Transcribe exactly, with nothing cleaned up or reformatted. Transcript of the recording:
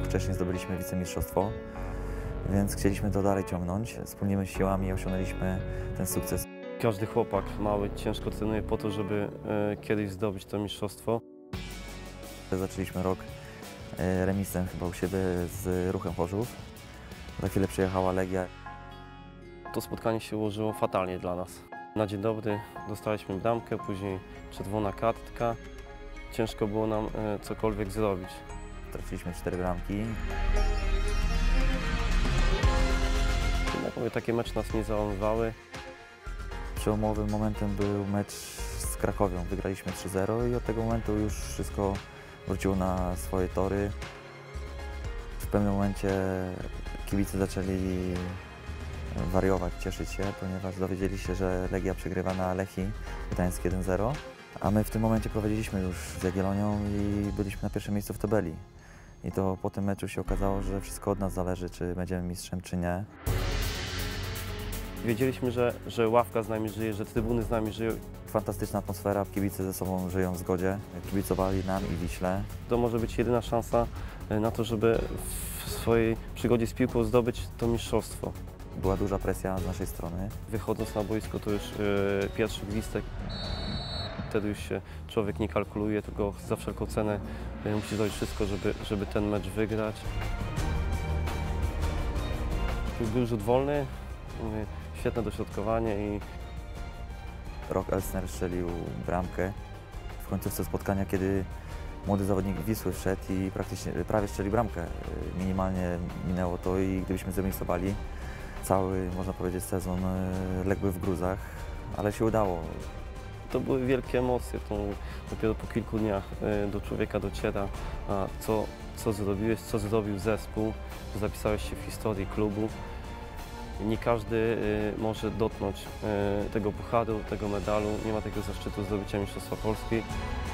wcześniej zdobyliśmy wicemistrzostwo, więc chcieliśmy to dalej ciągnąć. Wspólnymi siłami osiągnęliśmy ten sukces. Każdy chłopak mały ciężko trenuje po to, żeby e, kiedyś zdobyć to mistrzostwo. Zaczęliśmy rok e, remisem chyba u siebie z Ruchem Chorzów. Za chwilę przyjechała Legia. To spotkanie się ułożyło fatalnie dla nas. Na dzień dobry dostaliśmy bramkę, później czerwona kartka. Ciężko było nam e, cokolwiek zrobić. Traciliśmy cztery bramki. Jak mówię, takie mecze nas nie załamywały. Przełomowym momentem był mecz z Krakowią. Wygraliśmy trzy zero i od tego momentu już wszystko wróciło na swoje tory. W pewnym momencie kibice zaczęli wariować, cieszyć się, ponieważ dowiedzieli się, że Legia przegrywa na Lechii Gdańsk jeden zero, a my w tym momencie prowadziliśmy już z Jagiellonią i byliśmy na pierwszym miejscu w tabeli. I to po tym meczu się okazało, że wszystko od nas zależy, czy będziemy mistrzem, czy nie. Wiedzieliśmy, że, że ławka z nami żyje, że trybuny z nami żyją. Fantastyczna atmosfera, kibice ze sobą żyją w zgodzie, kibicowali nam i Wiśle. To może być jedyna szansa na to, żeby w swojej przygodzie z piłką zdobyć to mistrzostwo. Była duża presja z naszej strony. Wychodząc na boisko to już yy, pierwszy gwizdek. Wtedy już się człowiek nie kalkuluje, tylko za wszelką cenę yy, musi zrobić wszystko, żeby, żeby ten mecz wygrać. Był rzut wolny, yy, świetne dośrodkowanie i Rok Elsner strzelił bramkę w końcówce spotkania, kiedy młody zawodnik Wisły wszedł i praktycznie prawie strzelił bramkę. Minimalnie minęło to i gdybyśmy zremisowali, cały, można powiedzieć, sezon ległby w gruzach, ale się udało. To były wielkie emocje. To dopiero po kilku dniach do człowieka dociera, co, co zrobiłeś, co zrobił zespół, że zapisałeś się w historii klubu. Nie każdy może dotknąć tego pucharu, tego medalu, nie ma takiego zaszczytu zdobycia Mistrzostwa Polski.